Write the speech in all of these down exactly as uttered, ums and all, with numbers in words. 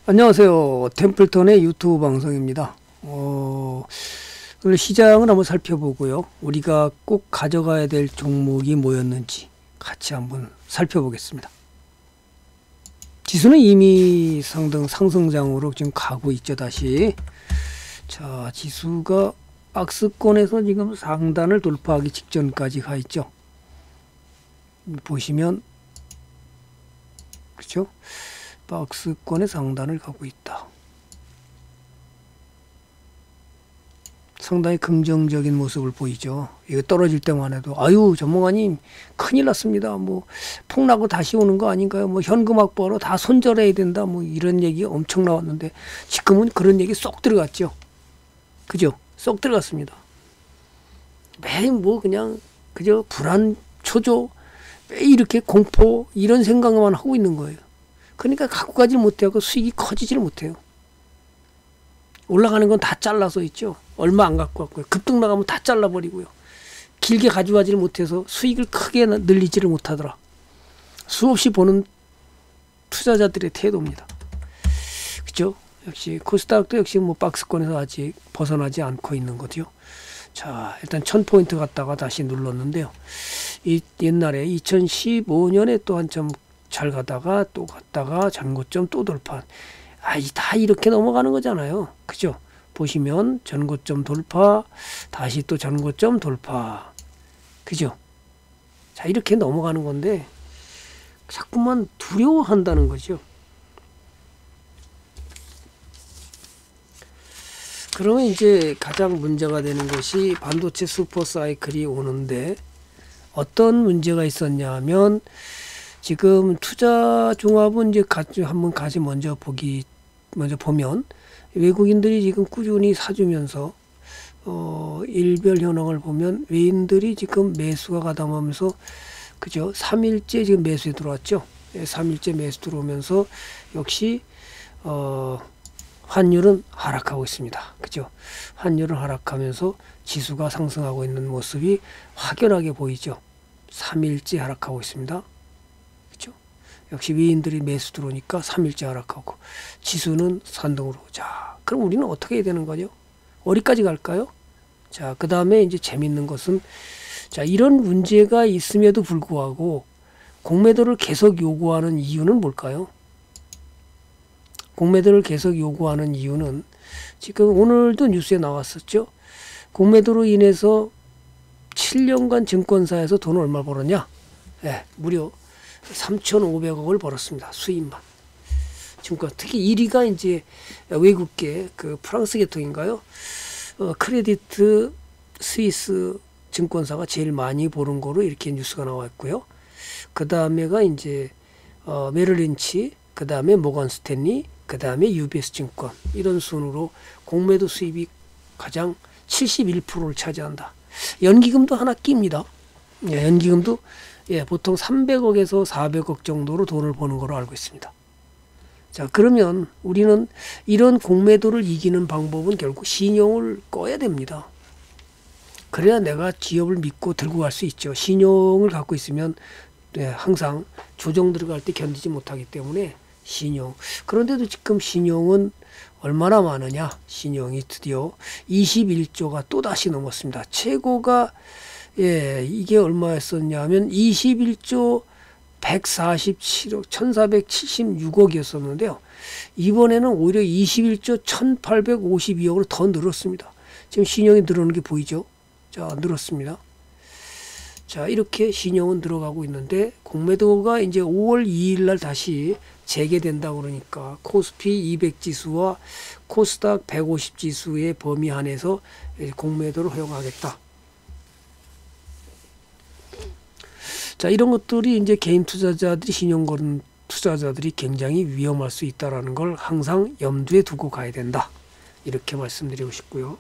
안녕하세요. 템플턴의 유튜브 방송입니다. 어, 오늘 시장을 한번 살펴보고요. 우리가 꼭 가져가야 될 종목이 뭐였는지 같이 한번 살펴보겠습니다. 지수는 이미 상등 상승장으로 지금 가고 있죠. 다시 자, 지수가 박스권에서 지금 상단을 돌파하기 직전까지 가 있죠. 보시면 그렇죠? 박스권의 상단을 가고 있다. 상당히 긍정적인 모습을 보이죠. 이거 떨어질 때만 해도 아유 전문가님 큰일 났습니다. 뭐 폭락고 다시 오는 거 아닌가요? 뭐 현금 확보하러 다 손절해야 된다. 뭐 이런 얘기 엄청 나왔는데 지금은 그런 얘기 쏙 들어갔죠. 그죠? 쏙 들어갔습니다. 매일 뭐 그냥 그저 불안 초조 매일 이렇게 공포 이런 생각만 하고 있는 거예요. 그러니까 갖고 가지 못하고 수익이 커지질 못해요. 올라가는 건 다 잘라서 있죠. 얼마 안 갖고 왔고요. 급등 나가면 다 잘라버리고요. 길게 가져가지를 못해서 수익을 크게 늘리지를 못하더라. 수없이 보는 투자자들의 태도입니다. 그죠? 역시 코스닥도 역시 뭐 박스권에서 아직 벗어나지 않고 있는 거죠. 자, 일단 천 포인트 갔다가 다시 눌렀는데요. 이 옛날에 이천십오 년에 또 한참 잘 가다가 또 갔다가 전고점 또 돌파. 아, 다 이렇게 넘어가는 거잖아요. 그죠? 보시면 전고점 돌파, 다시 또 전고점 돌파. 그죠? 자, 이렇게 넘어가는 건데 자꾸만 두려워한다는 거죠. 그러면 이제 가장 문제가 되는 것이 반도체 슈퍼 사이클이 오는데 어떤 문제가 있었냐 하면 지금 투자 종합은 이제 같이 한번 같이 먼저 보기 먼저 보면 외국인들이 지금 꾸준히 사주면서 어 일별 현황을 보면 외인들이 지금 매수가 가담하면서 그죠? 삼 일째 지금 매수에 들어왔죠. 예, 삼 일째 매수 들어오면서 역시 어 환율은 하락하고 있습니다. 그죠? 환율은 하락하면서 지수가 상승하고 있는 모습이 확연하게 보이죠. 삼 일째 하락하고 있습니다. 역시 위인들이 매수 들어오니까 삼 일째 하락하고 지수는 산등으로. 자, 그럼 우리는 어떻게 해야 되는 거죠? 어디까지 갈까요? 자, 그 다음에 이제 재밌는 것은 자, 이런 문제가 있음에도 불구하고 공매도를 계속 요구하는 이유는 뭘까요? 공매도를 계속 요구하는 이유는 지금 오늘도 뉴스에 나왔었죠. 공매도로 인해서 칠 년간 증권사에서 돈을 얼마 벌었냐? 네, 무려 삼천오백억을 벌었습니다. 수입만. 증권 특히 일 위가 이제 외국계 그 프랑스 계통인가요? 어, 크레디트 스위스 증권사가 제일 많이 버는 거로 이렇게 뉴스가 나왔고요. 그 다음에가 이제 어, 메릴린치, 그 다음에 모건 스탠리, 그 다음에 유비에스 증권 이런 순으로 공매도 수입이 가장 칠십일 퍼센트를 차지한다. 연기금도 하나 낍니다. 예, 연기금도 예, 보통 삼백억에서 사백억 정도로 돈을 버는 걸로 알고 있습니다. 자, 그러면 우리는 이런 공매도를 이기는 방법은 결국 신용을 꺼야 됩니다. 그래야 내가 기업을 믿고 들고 갈 수 있죠. 신용을 갖고 있으면 네, 항상 조정 들어갈 때 견디지 못하기 때문에 신용. 그런데도 지금 신용은 얼마나 많으냐? 신용이 드디어 이십일조가 또다시 넘었습니다. 최고가 예, 이게 얼마였었냐 하면 이십일조 백사십칠억 천사백칠십육억이었었는데요. 이번에는 오히려 이십일조 천팔백오십이억으로 더 늘었습니다. 지금 신용이 늘어나는 게 보이죠? 자, 늘었습니다. 자, 이렇게 신용은 들어가고 있는데 공매도가 이제 오월 이일 날 다시 재개된다 그러니까 코스피 이백 지수와 코스닥 백오십 지수의 범위 안에서 공매도를 허용하겠다. 자, 이런 것들이 이제 개인 투자자들이 신용 거는 투자자들이 굉장히 위험할 수 있다라는 걸 항상 염두에 두고 가야 된다. 이렇게 말씀드리고 싶고요.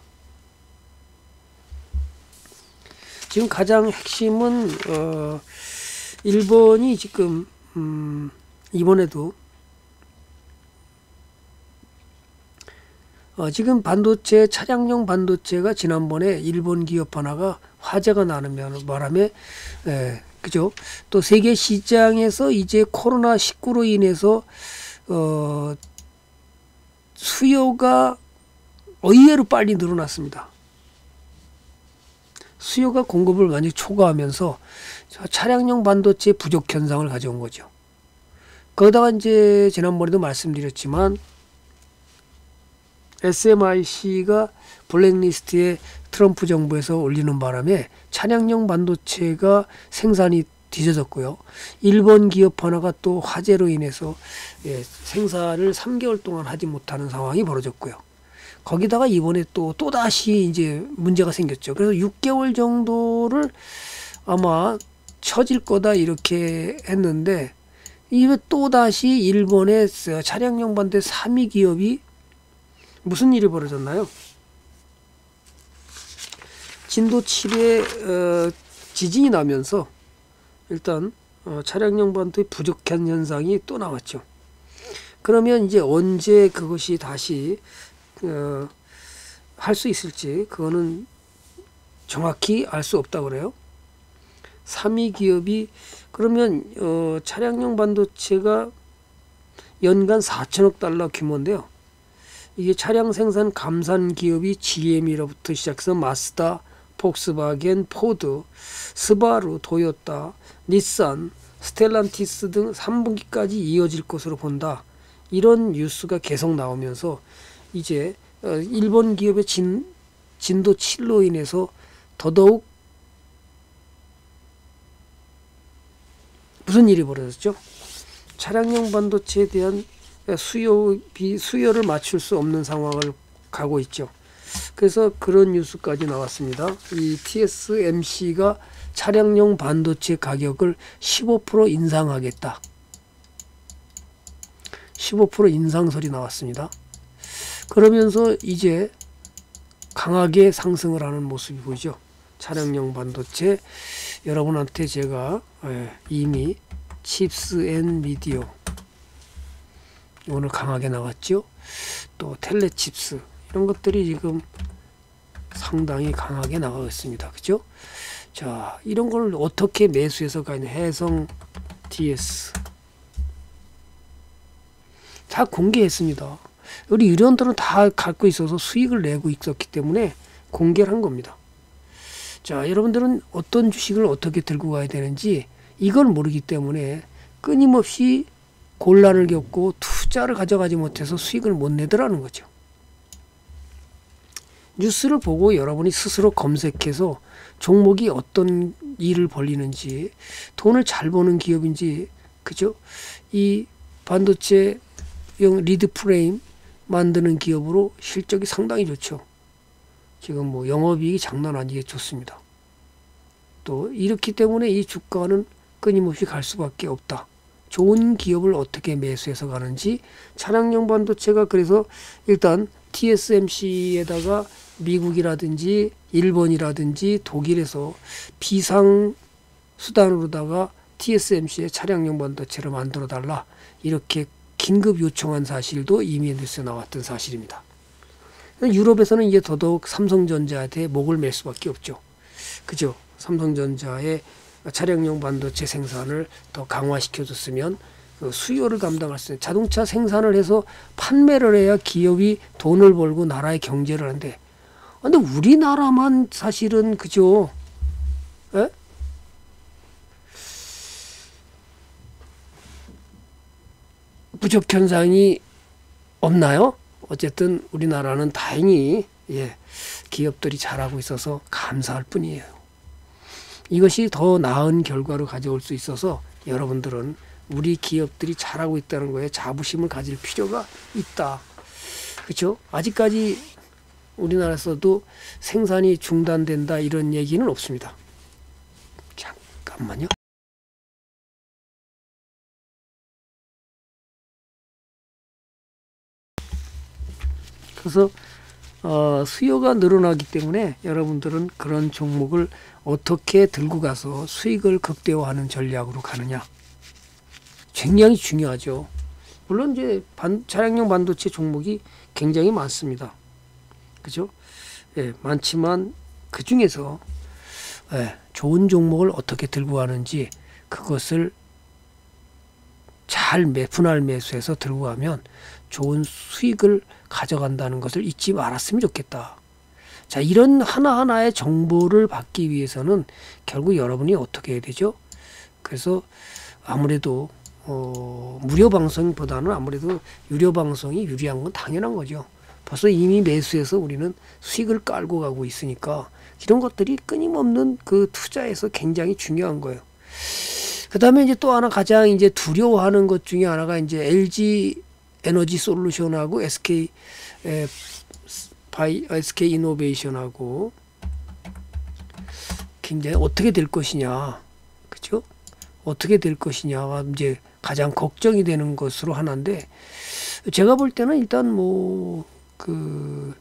지금 가장 핵심은 어, 일본이 지금 음, 이번에도 어, 지금 반도체 차량용 반도체가 지난번에 일본 기업 하나가 화재가 나는 바람에 에, 그죠? 또 세계 시장에서 이제 코로나 십구로 인해서 어 수요가 의외로 빨리 늘어났습니다. 수요가 공급을 완전히 초과하면서 차량용 반도체 부족 현상을 가져온 거죠. 거기다가 이제 지난번에도 말씀드렸지만 에스엠아이씨가 블랙리스트에 트럼프 정부에서 올리는 바람에 차량용 반도체가 생산이 뒤져졌고요. 일본 기업 하나가 또 화재로 인해서 예, 생산을 삼 개월 동안 하지 못하는 상황이 벌어졌고요. 거기다가 이번에 또 또다시 이제 문제가 생겼죠. 그래서 육 개월 정도를 아마 처질 거다 이렇게 했는데 이게 또다시 일본의 차량용 반도체 삼 위 기업이 무슨 일이 벌어졌나요? 진도 칠에 어, 지진이 나면서 일단 어, 차량용 반도체 부족한 현상이 또 나왔죠. 그러면 이제 언제 그것이 다시 어, 할 수 있을지 그거는 정확히 알 수 없다 그래요. 삼 위 기업이 그러면 어, 차량용 반도체가 연간 사천억 달러 규모인데요. 이게 차량 생산 감산 기업이 지엠이로부터 시작해서 마스다, 폭스바겐, 포드, 스바루, 도요타, 닛산, 스텔란티스 등 삼 분기까지 이어질 것으로 본다. 이런 뉴스가 계속 나오면서 이제 일본 기업의 진, 진도 칠로 인해서 더더욱 무슨 일이 벌어졌죠? 차량용 반도체에 대한 수요, 비, 수요를 맞출 수 없는 상황을 가고 있죠. 그래서 그런 뉴스까지 나왔습니다. 이 티에스엠씨가 차량용 반도체 가격을 십오 퍼센트 인상하겠다. 십오 퍼센트 인상설이 나왔습니다. 그러면서 이제 강하게 상승을 하는 모습이 보이죠. 차량용 반도체 여러분한테 제가 이미 칩스 앤 미디어 오늘 강하게 나왔죠. 또 텔레칩스 이런 것들이 지금 상당히 강하게 나가고 있습니다. 그죠? 자, 이런 걸 어떻게 매수해서 가냐. 해성 디에스 다 공개했습니다. 우리 유료원들은 다 갖고 있어서 수익을 내고 있었기 때문에 공개를 한 겁니다. 자, 여러분들은 어떤 주식을 어떻게 들고 가야 되는지 이걸 모르기 때문에 끊임없이 곤란을 겪고 투자를 가져가지 못해서 수익을 못 내더라는 거죠. 뉴스를 보고 여러분이 스스로 검색해서 종목이 어떤 일을 벌리는지 돈을 잘 버는 기업인지 그죠? 이 반도체용 리드 프레임 만드는 기업으로 실적이 상당히 좋죠. 지금 뭐 영업이익이 장난 아니게 좋습니다. 또 이렇기 때문에 이 주가는 끊임없이 갈 수밖에 없다. 좋은 기업을 어떻게 매수해서 가는지 차량용 반도체가 그래서 일단 티에스엠씨에다가 미국이라든지 일본이라든지 독일에서 비상 수단으로다가 티에스엠씨의 차량용 반도체를 만들어 달라 이렇게 긴급 요청한 사실도 이미 뉴스에 나왔던 사실입니다. 유럽에서는 이제 더더욱 삼성전자한테 목을 맬 수밖에 없죠. 그죠? 삼성전자의 차량용 반도체 생산을 더 강화시켜줬으면 그 수요를 감당할 수 있는 자동차 생산을 해서 판매를 해야 기업이 돈을 벌고 나라의 경제를 하는데 근데 우리나라만 사실은 그죠? 에? 부족 현상이 없나요? 어쨌든 우리나라는 다행히 예, 기업들이 잘하고 있어서 감사할 뿐이에요. 이것이 더 나은 결과를 가져올 수 있어서 여러분들은 우리 기업들이 잘하고 있다는 거에 자부심을 가질 필요가 있다. 그렇죠? 아직까지 우리나라에서도 생산이 중단된다 이런 얘기는 없습니다. 잠깐만요. 그래서 어, 수요가 늘어나기 때문에 여러분들은 그런 종목을 어떻게 들고 가서 수익을 극대화하는 전략으로 가느냐 굉장히 중요하죠. 물론 이제 반, 차량용 반도체 종목이 굉장히 많습니다. 그죠? 예, 많지만 그 중에서 예, 좋은 종목을 어떻게 들고 가는지 그것을 잘 매, 분할 매수해서 들고 가면 좋은 수익을 가져간다는 것을 잊지 말았으면 좋겠다. 자, 이런 하나하나의 정보를 받기 위해서는 결국 여러분이 어떻게 해야 되죠? 그래서 아무래도 어, 무료 방송보다는 아무래도 유료 방송이 유리한 건 당연한 거죠. 벌써 이미 매수해서 우리는 수익을 깔고 가고 있으니까 이런 것들이 끊임없는 그 투자에서 굉장히 중요한 거예요. 그 다음에 이제 또 하나 가장 이제 두려워하는 것 중에 하나가 이제 엘지 에너지 솔루션하고 에스케이 에, 바이 에스케이 이노베이션하고 굉장히 어떻게 될 것이냐, 그죠? 어떻게 될 것이냐가 이제 가장 걱정이 되는 것으로 하나인데, 제가 볼 때는 일단 뭐 그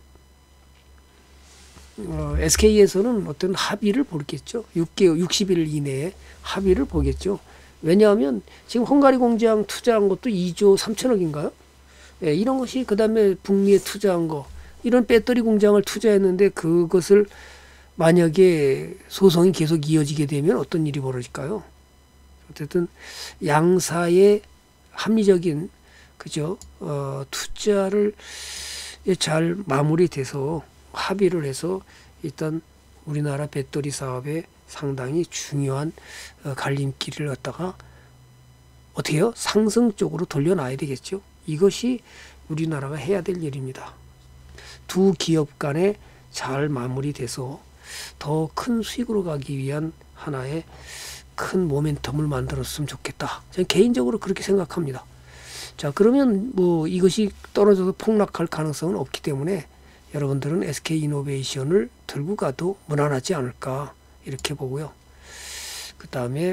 어, 에스케이에서는 어떤 합의를 보겠죠. 육 개월, 육십 일 이내에 합의를 보겠죠. 왜냐하면 지금 헝가리 공장 투자한 것도 이조 삼천억인가요? 예, 이런 것이 그 다음에 북미에 투자한 거, 이런 배터리 공장을 투자했는데 그것을 만약에 소송이 계속 이어지게 되면 어떤 일이 벌어질까요? 어쨌든 양사의 합리적인, 그죠? 어, 투자를 잘 마무리돼서 합의를 해서 일단 우리나라 배터리 사업에 상당히 중요한 갈림길을 갖다가 어떻게 해요? 상승 쪽으로 돌려놔야 되겠죠. 이것이 우리나라가 해야 될 일입니다. 두 기업 간에 잘 마무리돼서 더 큰 수익으로 가기 위한 하나의 큰 모멘텀을 만들었으면 좋겠다. 저는 개인적으로 그렇게 생각합니다. 자, 그러면 뭐 이것이 떨어져서 폭락할 가능성은 없기 때문에 여러분들은 에스케이 이노베이션을 들고 가도 무난하지 않을까 이렇게 보고요. 그 다음에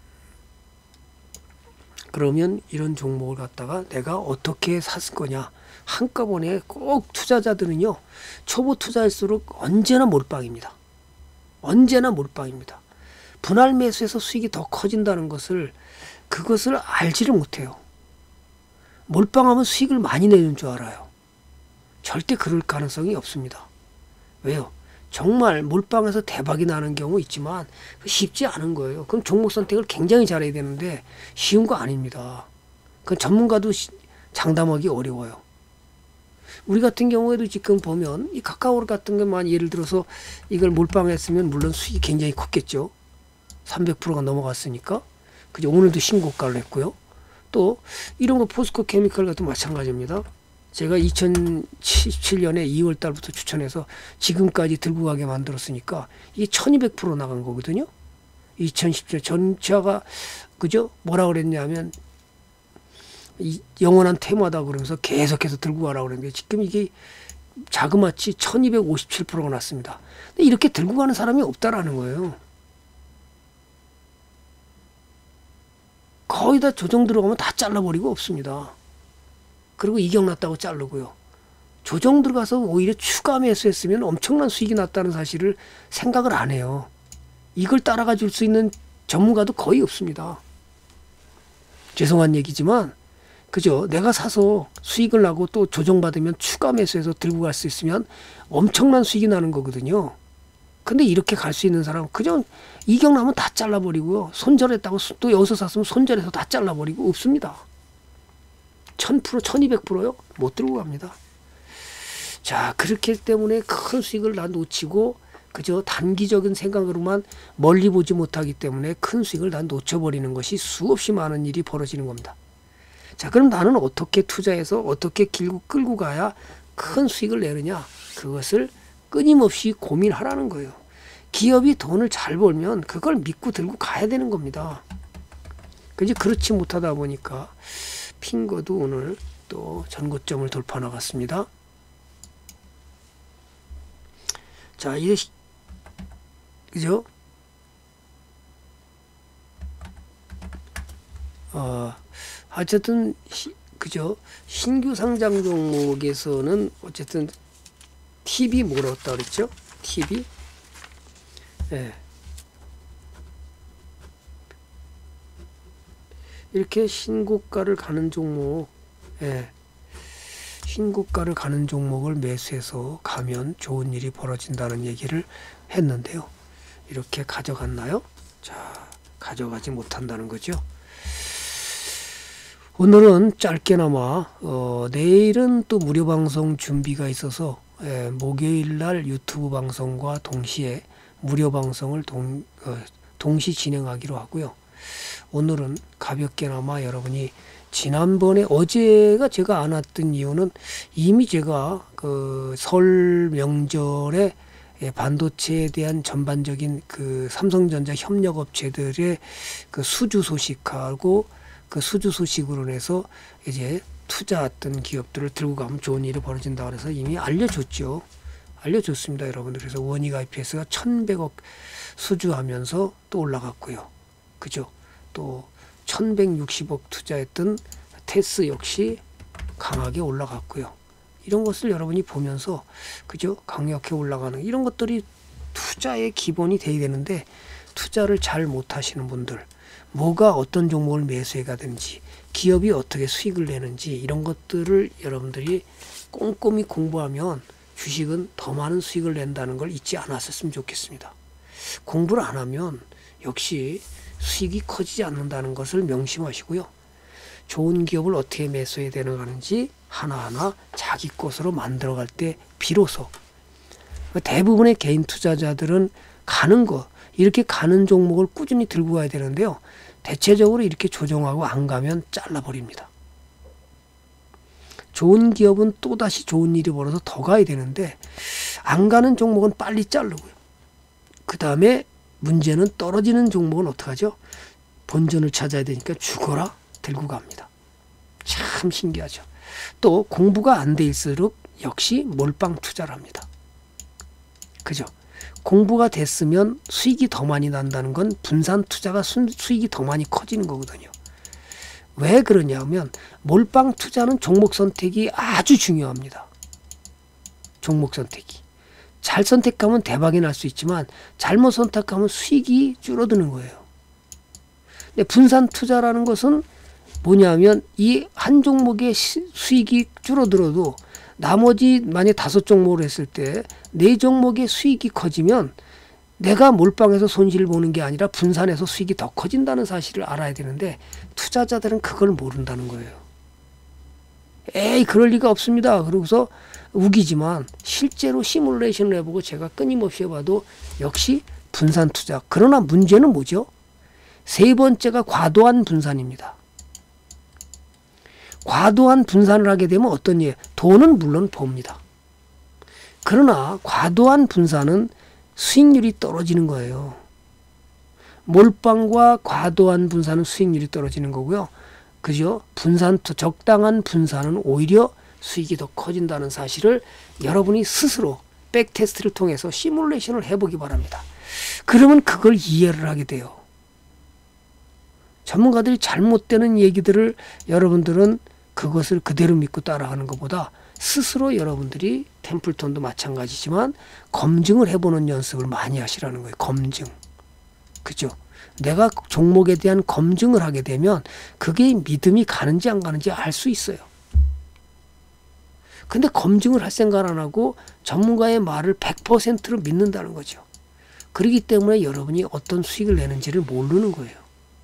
그러면 이런 종목을 갖다가 내가 어떻게 샀을 거냐. 한꺼번에 꼭 투자자들은요, 초보 투자일수록 언제나 몰빵입니다. 언제나 몰빵입니다. 분할 매수해서 수익이 더 커진다는 것을, 그것을 알지를 못해요. 몰빵하면 수익을 많이 내는 줄 알아요. 절대 그럴 가능성이 없습니다. 왜요? 정말 몰빵해서 대박이 나는 경우 있지만 쉽지 않은 거예요. 그럼 종목 선택을 굉장히 잘해야 되는데 쉬운 거 아닙니다. 그건 전문가도 장담하기 어려워요. 우리 같은 경우에도 지금 보면 이 카카오 같은 것만 예를 들어서 이걸 몰빵했으면 물론 수익이 굉장히 컸겠죠. 삼백 퍼센트가 넘어갔으니까. 그죠? 오늘도 신고가를 했고요. 또 이런 거 포스코 케미칼 같은 마찬가지입니다. 제가 이천십칠 년에 이월 달부터 추천해서 지금까지 들고 가게 만들었으니까 이게 천이백 퍼센트 나간 거거든요. 이천십칠 전차가 그죠? 뭐라 그랬냐면 이 영원한 테마다 그러면서 계속해서 들고 가라고 그랬는데 지금 이게 자그마치 천이백오십칠 퍼센트가 났습니다. 근데 이렇게 들고 가는 사람이 없다라는 거예요. 거의 다 조정 들어가면 다 잘라버리고 없습니다. 그리고 이격 났다고 자르고요. 조정 들어가서 오히려 추가 매수했으면 엄청난 수익이 났다는 사실을 생각을 안 해요. 이걸 따라가 줄 수 있는 전문가도 거의 없습니다. 죄송한 얘기지만 그죠? 내가 사서 수익을 나고 또 조정받으면 추가 매수해서 들고 갈 수 있으면 엄청난 수익이 나는 거거든요. 근데 이렇게 갈 수 있는 사람은 그냥 이격 나면 다 잘라버리고요. 손절했다고 또 여기서 샀으면 손절해서 다 잘라버리고 없습니다. 천 퍼센트, 천이백 퍼센트요? 못 들고 갑니다. 자, 그렇기 때문에 큰 수익을 다 놓치고 그저 단기적인 생각으로만 멀리 보지 못하기 때문에 큰 수익을 다 놓쳐버리는 것이 수없이 많은 일이 벌어지는 겁니다. 자, 그럼 나는 어떻게 투자해서 어떻게 길고 끌고 가야 큰 수익을 내느냐? 그것을 끊임없이 고민하라는 거예요. 기업이 돈을 잘 벌면 그걸 믿고 들고 가야 되는 겁니다. 그지? 그렇지 못하다 보니까 핑거도 오늘 또 전고점을 돌파 나갔습니다. 자, 이제 그죠? 어, 어쨌든 시, 그죠? 신규 상장 종목에서는 어쨌든 팁이 뭐라고 그랬죠? 팁이 예. 이렇게 신고가를 가는 종목, 예. 신고가를 가는 종목을 매수해서 가면 좋은 일이 벌어진다는 얘기를 했는데요. 이렇게 가져갔나요? 자, 가져가지 못한다는 거죠. 오늘은 짧게나마 어, 내일은 또 무료 방송 준비가 있어서 예, 목요일 날 유튜브 방송과 동시에 무료 방송을 동, 어, 동시 진행하기로 하고요. 오늘은 가볍게나마 여러분이 지난번에 어제가 제가 안 왔던 이유는 이미 제가 그 설 명절에 반도체에 대한 전반적인 그 삼성전자 협력업체들의 그 수주 소식하고 그 수주 소식으로 인해서 이제 투자했던 기업들을 들고 가면 좋은 일이 벌어진다 그래서 이미 알려줬죠. 알려줬습니다, 여러분들. 그래서 원익 아이피에스가 천백억 수주하면서 또 올라갔고요. 그죠? 또 천백육십억 투자했던 테스 역시 강하게 올라갔고요. 이런 것을 여러분이 보면서 그죠? 강력히 올라가는 이런 것들이 투자의 기본이 돼야 되는데 투자를 잘 못하시는 분들, 뭐가 어떤 종목을 매수해 가든지 기업이 어떻게 수익을 내는지 이런 것들을 여러분들이 꼼꼼히 공부하면 주식은 더 많은 수익을 낸다는 걸 잊지 않았었으면 좋겠습니다. 공부를 안 하면 역시 수익이 커지지 않는다는 것을 명심하시고요. 좋은 기업을 어떻게 매수해야 되는지 하나하나 자기 것으로 만들어갈 때 비로소 대부분의 개인 투자자들은 가는 거 이렇게 가는 종목을 꾸준히 들고 가야 되는데요. 대체적으로 이렇게 조정하고 안 가면 잘라버립니다. 좋은 기업은 또다시 좋은 일이 벌어서 더 가야 되는데 안 가는 종목은 빨리 자르고요. 그 다음에 문제는 떨어지는 종목은 어떡하죠? 본전을 찾아야 되니까 죽어라 들고 갑니다. 참 신기하죠. 또 공부가 안 돼 있을수록 역시 몰빵 투자를 합니다. 그죠? 공부가 됐으면 수익이 더 많이 난다는 건 분산 투자가 수, 수익이 더 많이 커지는 거거든요. 왜 그러냐면 몰빵 투자는 종목 선택이 아주 중요합니다. 종목 선택이. 잘 선택하면 대박이 날 수 있지만 잘못 선택하면 수익이 줄어드는 거예요. 근데 분산 투자라는 것은 뭐냐면 이 한 종목의 시, 수익이 줄어들어도 나머지 만약 다섯 종목을 했을 때 네 종목의 수익이 커지면 내가 몰빵해서 손실을 보는 게 아니라 분산해서 수익이 더 커진다는 사실을 알아야 되는데 투자자들은 그걸 모른다는 거예요. 에이 그럴 리가 없습니다. 그러고서 우기지만 실제로 시뮬레이션을 해보고 제가 끊임없이 해봐도 역시 분산 투자. 그러나 문제는 뭐죠? 세 번째가 과도한 분산입니다. 과도한 분산을 하게 되면 어떤 일? 돈은 물론 봅니다. 그러나 과도한 분산은 수익률이 떨어지는 거예요. 몰빵과 과도한 분산은 수익률이 떨어지는 거고요. 그죠? 분산, 적당한 분산은 오히려 수익이 더 커진다는 사실을 여러분이 스스로 백테스트를 통해서 시뮬레이션을 해보기 바랍니다. 그러면 그걸 이해를 하게 돼요. 전문가들이 잘못되는 얘기들을 여러분들은 그것을 그대로 믿고 따라가는 것보다 스스로 여러분들이 템플턴도 마찬가지지만 검증을 해보는 연습을 많이 하시라는 거예요. 검증. 그죠? 내가 종목에 대한 검증을 하게 되면 그게 믿음이 가는지 안 가는지 알 수 있어요. 근데 검증을 할 생각 안 하고 전문가의 말을 백 퍼센트로 믿는다는 거죠. 그렇기 때문에 여러분이 어떤 수익을 내는지를 모르는 거예요.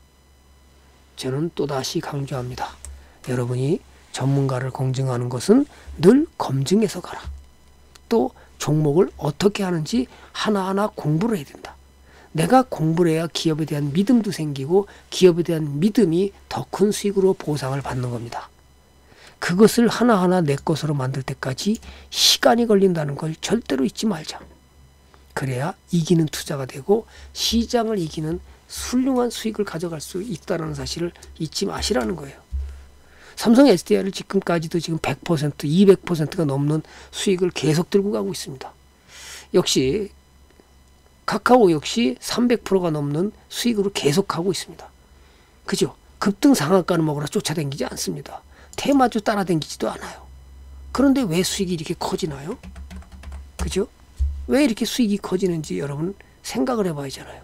저는 또다시 강조합니다. 여러분이 전문가를 검증하는 것은 늘 검증해서 가라. 또 종목을 어떻게 하는지 하나하나 공부를 해야 된다. 내가 공부를 해야 기업에 대한 믿음도 생기고 기업에 대한 믿음이 더 큰 수익으로 보상을 받는 겁니다. 그것을 하나하나 내 것으로 만들 때까지 시간이 걸린다는 걸 절대로 잊지 말자. 그래야 이기는 투자가 되고 시장을 이기는 훌륭한 수익을 가져갈 수 있다는 사실을 잊지 마시라는 거예요. 삼성 에스디아이를 지금까지도 지금 백 퍼센트, 이백 퍼센트가 넘는 수익을 계속 들고 가고 있습니다. 역시 카카오 역시 삼백 퍼센트가 넘는 수익으로 계속 가고 있습니다. 그죠? 급등 상한가는 먹으라 쫓아다니지 않습니다. 테마주 따라다니지도 않아요. 그런데 왜 수익이 이렇게 커지나요? 그죠? 왜 이렇게 수익이 커지는지 여러분 생각을 해봐야잖아요.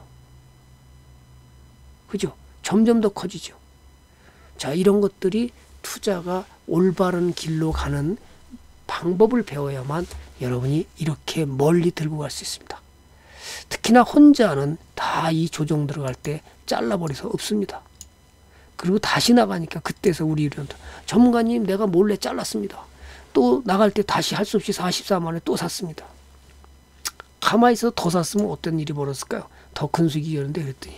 그죠? 점점 더 커지죠. 자, 이런 것들이 투자가 올바른 길로 가는 방법을 배워야만 여러분이 이렇게 멀리 들고 갈 수 있습니다. 특히나 혼자는 다 이 조정 들어갈 때 잘라버려서 없습니다. 그리고 다시 나가니까 그때서 우리 이런다. 전문가님 내가 몰래 잘랐습니다. 또 나갈 때 다시 할 수 없이 사십사만 원에 또 샀습니다. 가만히 있어서 더 샀으면 어떤 일이 벌었을까요? 더 큰 수익이었는데 그랬더니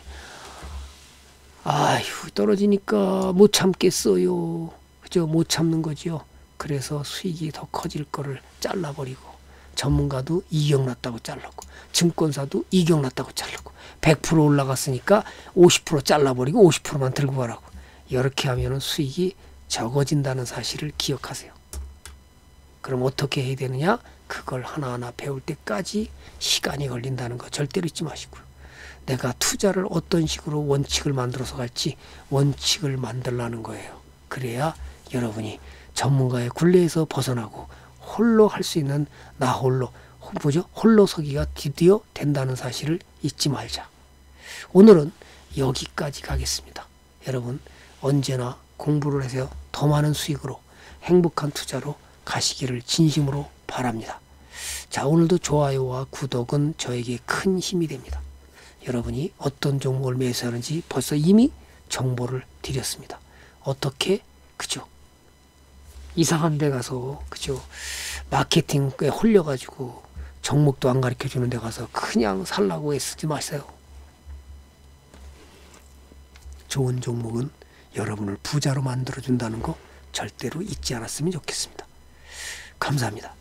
아휴 떨어지니까 못 참겠어요. 그죠? 못 참는 거죠. 그래서 수익이 더 커질 거를 잘라버리고 전문가도 이격 났다고 잘랐고 증권사도 이격 났다고 잘랐고 백 퍼센트 올라갔으니까 오십 퍼센트 잘라버리고 오십 퍼센트만 들고 가라고. 이렇게 하면 수익이 적어진다는 사실을 기억하세요. 그럼 어떻게 해야 되느냐? 그걸 하나하나 배울 때까지 시간이 걸린다는 거 절대로 잊지 마시고요. 내가 투자를 어떤 식으로 원칙을 만들어서 갈지 원칙을 만들라는 거예요. 그래야 여러분이 전문가의 굴레에서 벗어나고 홀로 할 수 있는 나 홀로 뭐죠? 홀로 서기가 드디어 된다는 사실을 잊지 말자. 오늘은 여기까지 가겠습니다. 여러분 언제나 공부를 해서 더 많은 수익으로 행복한 투자로 가시기를 진심으로 바랍니다. 자, 오늘도 좋아요와 구독은 저에게 큰 힘이 됩니다. 여러분이 어떤 종목을 매수하는지 벌써 이미 정보를 드렸습니다. 어떻게? 그죠? 이상한 데 가서 그죠? 마케팅에 홀려가지고 종목도 안 가르쳐 주는 데 가서 그냥 살라고 애쓰지 마세요. 좋은 종목은 여러분을 부자로 만들어준다는 거 절대로 잊지 않았으면 좋겠습니다. 감사합니다.